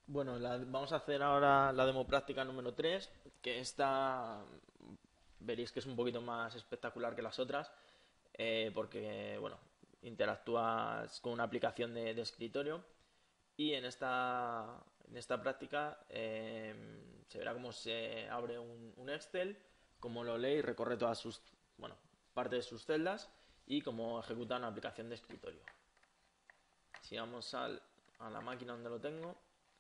Bueno, vamos a hacer ahora la demo práctica número 3, que esta veréis que es un poquito más espectacular que las otras, porque, bueno, interactúas con una aplicación de escritorio y en esta práctica se verá cómo se abre un Excel, cómo lo lee y recorre todas sus, bueno, parte de sus celdas y cómo ejecuta una aplicación de escritorio. Si vamos a la máquina donde lo tengo,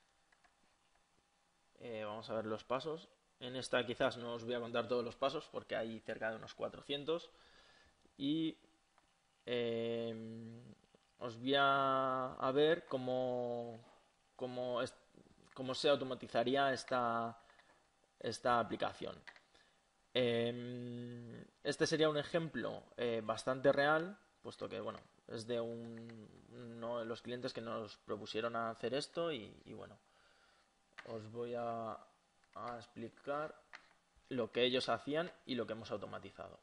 vamos a ver los pasos. En esta quizás no os voy a contar todos los pasos porque hay cerca de unos 400 y eh, os voy a ver cómo, cómo se automatizaría esta aplicación. Este sería un ejemplo bastante real, puesto que bueno, es de uno de los clientes que nos propusieron hacer esto y bueno, os voy a explicar lo que ellos hacían y lo que hemos automatizado.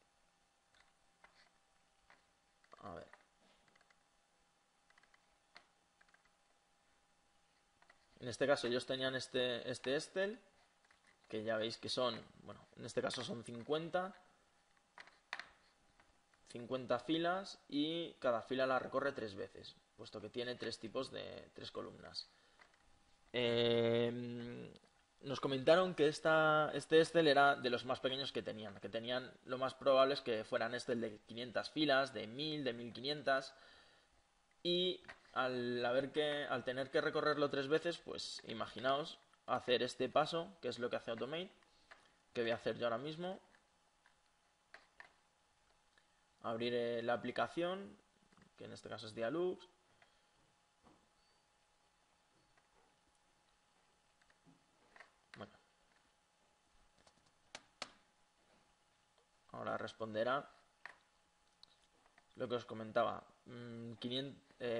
A ver, en este caso ellos tenían este Excel, que ya veis que son, bueno, en este caso son 50 filas y cada fila la recorre tres veces, puesto que tiene tres tipos de tres columnas. Nos comentaron que este Excel era de los más pequeños que tenían lo más probable es que fueran Excel de 500 filas, de 1000, de 1500 y al tener que recorrerlo tres veces, pues imaginaos hacer este paso, que es lo que hace Automate, que voy a hacer yo ahora mismo, abrir la aplicación, que en este caso es Dialux. Bueno, ahora responderá lo que os comentaba. 500,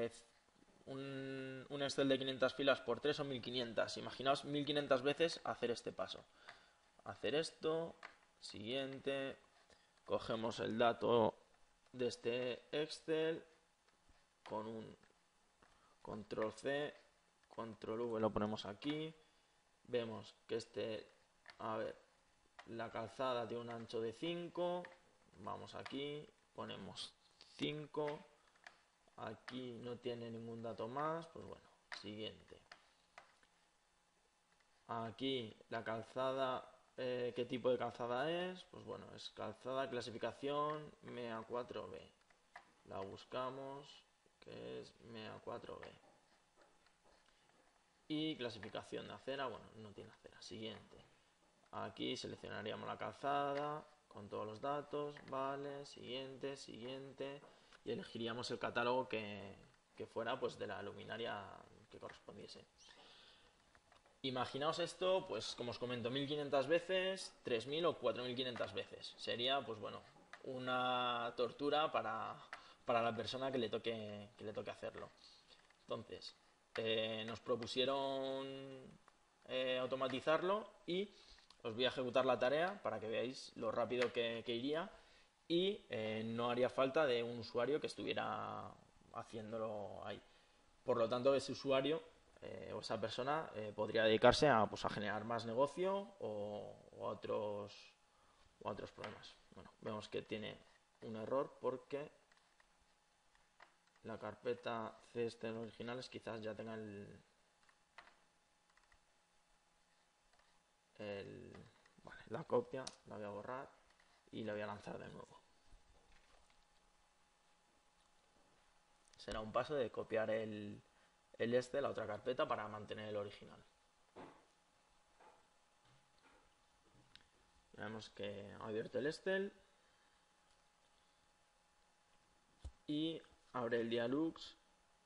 un Excel de 500 filas por 3 son 1500. Imaginaos 1500 veces hacer este paso. Hacer esto, siguiente, cogemos el dato de este Excel con un control C, control V lo ponemos aquí. Vemos que a ver, la calzada tiene un ancho de 5. Vamos aquí, ponemos 5. Aquí no tiene ningún dato más, pues bueno, siguiente. Aquí la calzada, ¿qué tipo de calzada es? Pues bueno, es calzada clasificación MEA4B. La buscamos, que es MEA4B. Y clasificación de acera, bueno, no tiene acera. Siguiente. Aquí seleccionaríamos la calzada con todos los datos, vale, siguiente, siguiente. Y elegiríamos el catálogo que fuera pues de la luminaria que correspondiese. Imaginaos esto, pues como os comento, 1500 veces, 3000 o 4500 veces. Sería, pues bueno, una tortura para la persona que le toque hacerlo. Entonces, nos propusieron automatizarlo y os voy a ejecutar la tarea para que veáis lo rápido que iría y no haría falta de un usuario que estuviera haciéndolo ahí. Por lo tanto, ese usuario o esa persona podría dedicarse pues, a generar más negocio o a otros problemas. Bueno, vemos que tiene un error porque la carpeta CSTRL originales quizás ya tenga vale, la copia, la voy a borrar y la voy a lanzar de nuevo. Será un paso de copiar la otra carpeta para mantener el original. Vemos que ha abierto el Excel y abre el Dialux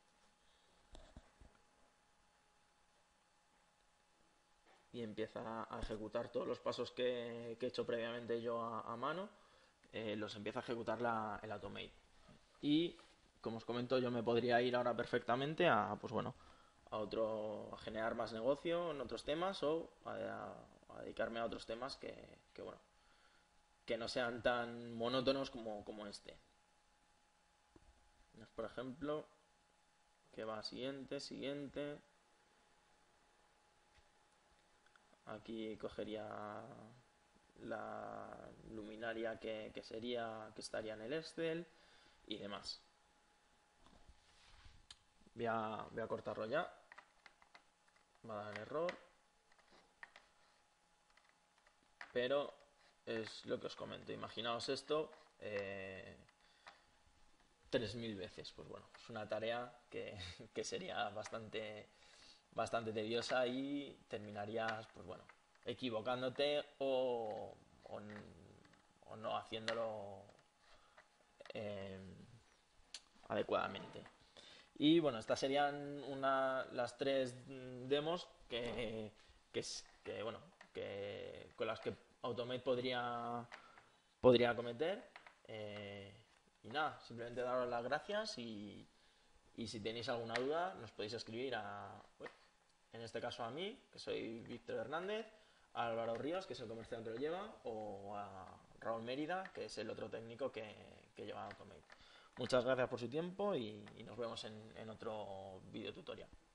y empieza a ejecutar todos los pasos que he hecho previamente yo a mano, los empieza a ejecutar el Automate. Y como os comento, yo me podría ir ahora perfectamente pues bueno, a generar más negocio en otros temas o a dedicarme a otros temas bueno, que no sean tan monótonos como este. Por ejemplo, que va siguiente, siguiente. Aquí cogería la luminaria que estaría en el Excel y demás. Voy a cortarlo ya. Va a dar error. Pero es lo que os comento. Imaginaos esto 3000 veces. Pues bueno, es una tarea que sería bastante tediosa y terminarías, pues bueno, equivocándote o no haciéndolo eh, adecuadamente. Y bueno, estas serían las tres demos bueno, con las que Automate podría cometer. Y nada, simplemente daros las gracias y si tenéis alguna duda nos podéis escribir en este caso a mí, que soy Víctor Hernández, a Álvaro Ríos, que es el comercial que lo lleva, o a Raúl Mérida, que es el otro técnico que lleva Automate. Muchas gracias por su tiempo y nos vemos en otro video tutorial.